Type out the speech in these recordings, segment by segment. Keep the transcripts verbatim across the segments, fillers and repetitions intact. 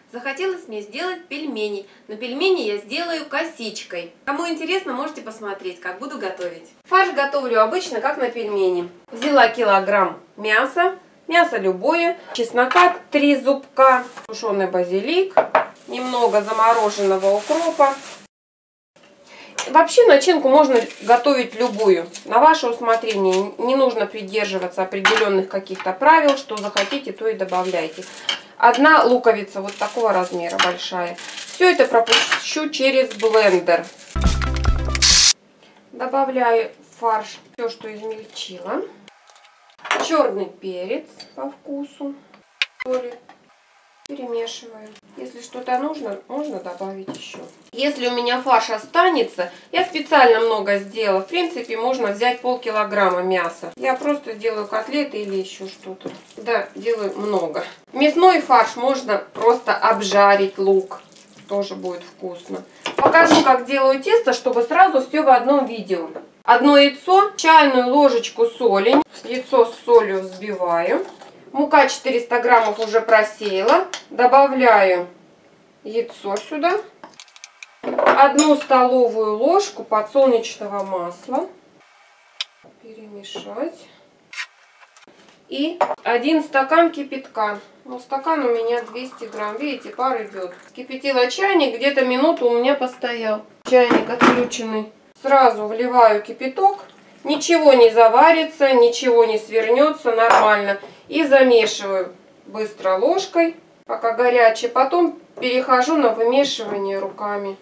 Захотелось мне сделать пельмени, но пельмени я сделаю косичкой. Кому интересно, можете посмотреть, как буду готовить. Фарш готовлю обычно, как на пельмени. Взяла килограмм мяса, мясо любое, чеснока три зубка, тушеный базилик, немного замороженного укропа. Вообще начинку можно готовить любую, на ваше усмотрение. Не нужно придерживаться определенных каких-то правил, что захотите, то и добавляйте. Одна луковица вот такого размера, большая. Все это пропущу через блендер. Добавляю в фарш все, что измельчила. Черный перец по вкусу. Соли. Перемешиваю. Если что-то нужно, можно добавить еще. Если у меня фарш останется, я специально много сделала. В принципе, можно взять полкилограмма мяса. Я просто делаю котлеты или еще что-то. Да, делаю много. Мясной фарш можно просто обжарить лук. Тоже будет вкусно. Покажу, как делаю тесто, чтобы сразу все в одном видео. Одно яйцо, чайную ложечку соли. Яйцо с солью взбиваю. Мука четыреста граммов уже просеяла. Добавляю яйцо сюда. Одну столовую ложку подсолнечного масла. Перемешать. И один стакан кипятка. Ну, стакан у меня двести грамм. Видите, пар идет. Кипятила чайник, где-то минуту у меня постоял. Чайник отключенный. Сразу вливаю кипяток. Ничего не заварится, ничего не свернется, нормально. И замешиваю быстро ложкой, пока горячий. Потом перехожу на вымешивание руками.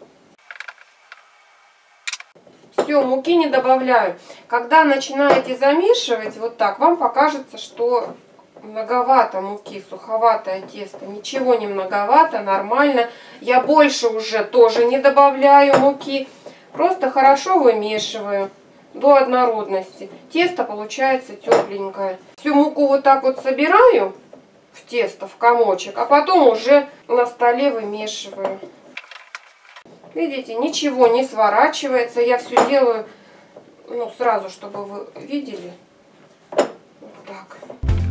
Все, муки не добавляю. Когда начинаете замешивать вот так, вам покажется, что многовато муки, суховатое тесто. Ничего не многовато, нормально. Я больше уже тоже не добавляю муки. Просто хорошо вымешиваю до однородности. Тесто получается тепленькое. Всю муку вот так вот собираю в тесто, в комочек, а потом уже на столе вымешиваю. Видите, ничего не сворачивается. Я все делаю, ну, сразу, чтобы вы видели. Вот так.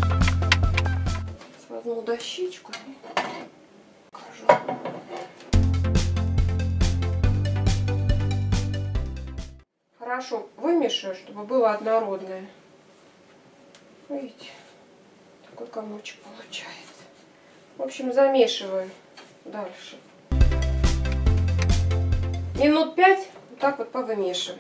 Возьму дощечку и покажу. Хорошо вымешаю, чтобы было однородное. Видите, такой комочек получается. В общем, замешиваю дальше. Минут пять вот так вот повымешивать.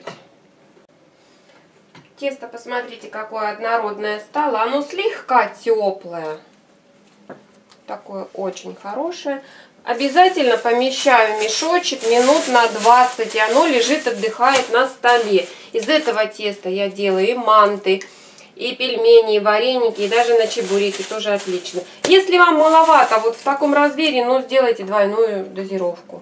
Тесто, посмотрите, какое однородное стало. Оно слегка теплое. Такое очень хорошее. Обязательно помещаю в мешочек минут на двадцать, и оно лежит, отдыхает на столе. Из этого теста я делаю и манты, и пельмени, и вареники, и даже на чебуреки, тоже отлично. Если вам маловато вот в таком размере, ну, сделайте двойную дозировку.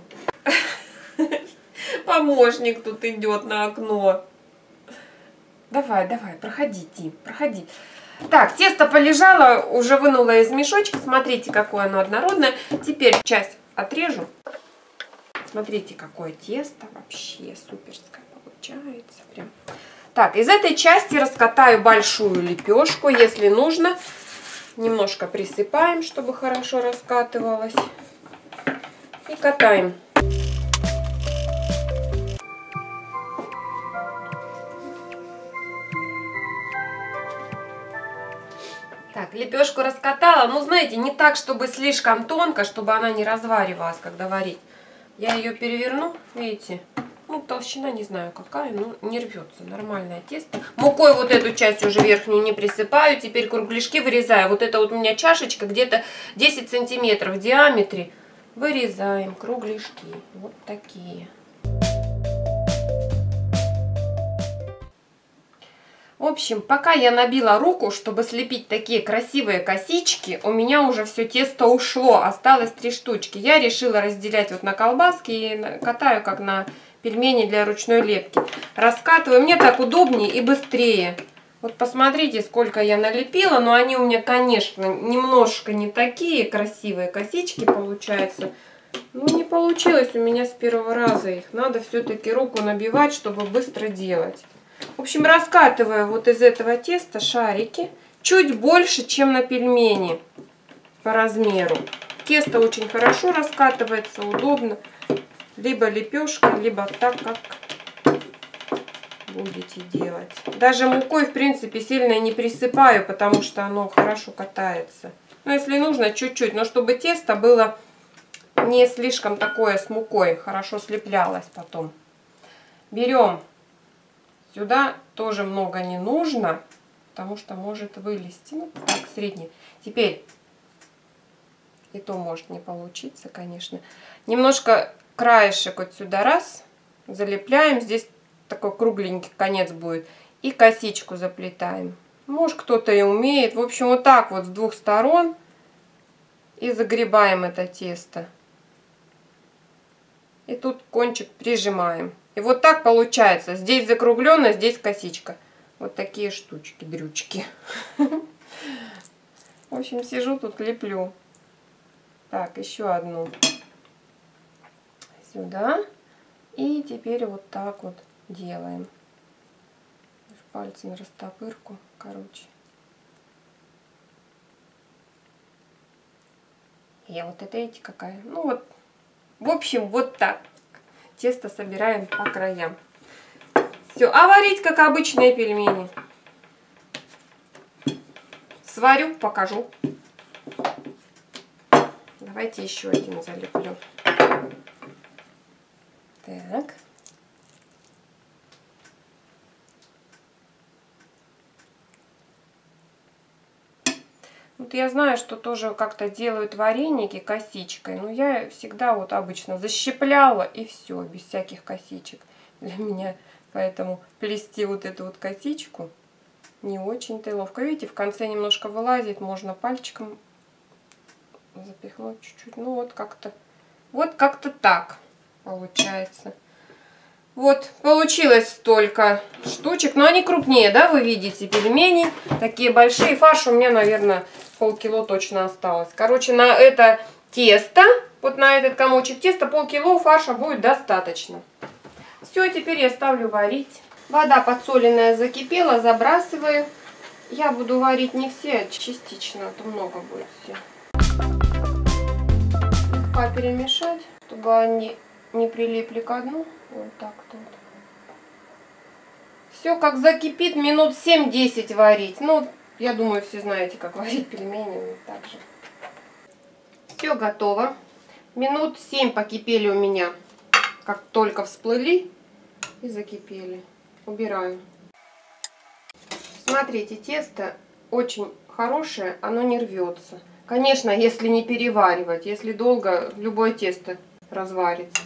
Помощник тут идет на окно. Давай, давай, проходи, Тим, проходи. Так, тесто полежало, уже вынула из мешочка. Смотрите, какое оно однородное. Теперь часть отрежу. Смотрите, какое тесто вообще суперское получается. Прям. Так, из этой части раскатаю большую лепешку. Если нужно, немножко присыпаем, чтобы хорошо раскатывалось. И катаем. Так, лепешку раскатала. Ну, знаете, не так, чтобы слишком тонко, чтобы она не разваривалась, когда варить. Я ее переверну, видите? Ну, толщина не знаю какая, но не рвется. Нормальное тесто. Мукой вот эту часть уже верхнюю не присыпаю. Теперь кругляшки вырезаю. Вот это вот у меня чашечка где-то десять сантиметров в диаметре. Вырезаем кругляшки. Вот такие. В общем, пока я набила руку, чтобы слепить такие красивые косички, у меня уже все тесто ушло, осталось три штучки. Я решила разделять вот на колбаски и катаю как на пельмени для ручной лепки. Раскатываю, мне так удобнее и быстрее. Вот посмотрите, сколько я налепила, но они у меня, конечно, немножко не такие красивые косички получаются. Ну, не получилось у меня с первого раза их. Надо все-таки руку набивать, чтобы быстро делать. В общем, раскатываю вот из этого теста шарики чуть больше, чем на пельмени по размеру. Тесто очень хорошо раскатывается, удобно. Либо лепешкой, либо так, как будете делать. Даже мукой, в принципе, сильно не присыпаю, потому что оно хорошо катается. Но если нужно, чуть-чуть. Но чтобы тесто было не слишком такое с мукой, хорошо слеплялось потом. Берем. Сюда тоже много не нужно, потому что может вылезти. Ну, так, средний. Теперь, и то может не получиться, конечно. Немножко краешек вот сюда раз, залепляем. Здесь такой кругленький конец будет. И косичку заплетаем. Может, кто-то и умеет. В общем, вот так вот с двух сторон. И загребаем это тесто. И тут кончик прижимаем. И вот так получается. Здесь закругленно, здесь косичка. Вот такие штучки, дрючки. В общем, сижу тут, леплю. Так, еще одну. Сюда. И теперь вот так вот делаем. Пальцем растопырку, короче. Я вот это, эти какая. Ну вот, в общем, вот так. Тесто собираем по краям. Все, а варить, как обычные пельмени. Сварю, покажу. Давайте еще один залеплю. Так. Вот я знаю, что тоже как-то делают вареники косичкой, но я всегда вот обычно защипляла и все, без всяких косичек. Для меня поэтому плести вот эту вот косичку не очень-то ловко. Видите, в конце немножко вылазит, можно пальчиком запихнуть чуть-чуть. Ну вот как-то, вот как-то так получается. Вот, получилось столько штучек, но они крупнее, да, вы видите, пельмени такие большие. Фарш у меня, наверное, полкило точно осталось. Короче, на это тесто, вот на этот комочек теста полкило фарша будет достаточно. Все, теперь я ставлю варить. Вода подсоленная закипела, забрасываю. Я буду варить не все, а частично, а то много будет все. Слегка перемешать, чтобы они не прилипли к дну. Вот так тут. Все как закипит, минут семь-десять варить. Ну, я думаю, все знаете, как варить пельмени. Вот так же. Все готово. Минут семь покипели у меня. Как только всплыли и закипели. Убираю. Смотрите, тесто очень хорошее, оно не рвется. Конечно, если не переваривать. Если долго, любое тесто разварится.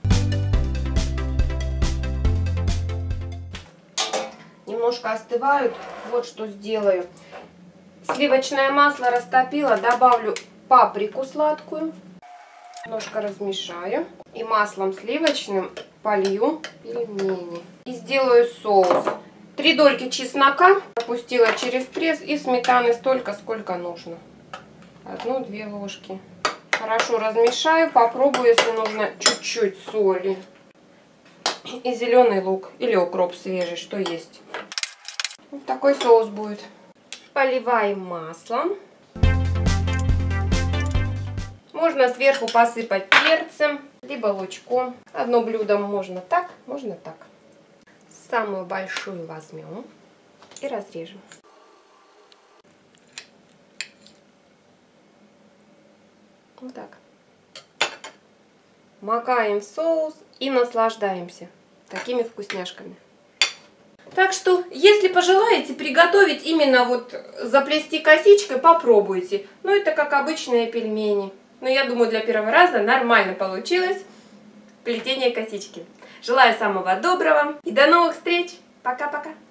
Немножко остывают. Вот что сделаю. Сливочное масло растопила. Добавлю паприку сладкую. Немножко размешаю. И маслом сливочным полью пельмени. И сделаю соус. Три дольки чеснока пропустила через пресс. И сметаны столько, сколько нужно. Одну-две ложки. Хорошо размешаю. Попробую, если нужно, чуть-чуть соли. И зеленый лук. Или укроп свежий, что есть. Вот такой соус будет. Поливаем маслом. Можно сверху посыпать перцем, либо лучком. Одно блюдо можно так, можно так. Самую большую возьмем и разрежем. Вот так. Макаем в соус и наслаждаемся такими вкусняшками. Так что, если пожелаете приготовить именно вот заплести косичкой, попробуйте. Ну, это как обычные пельмени. Но я думаю, для первого раза нормально получилось плетение косички. Желаю самого доброго и до новых встреч. Пока-пока.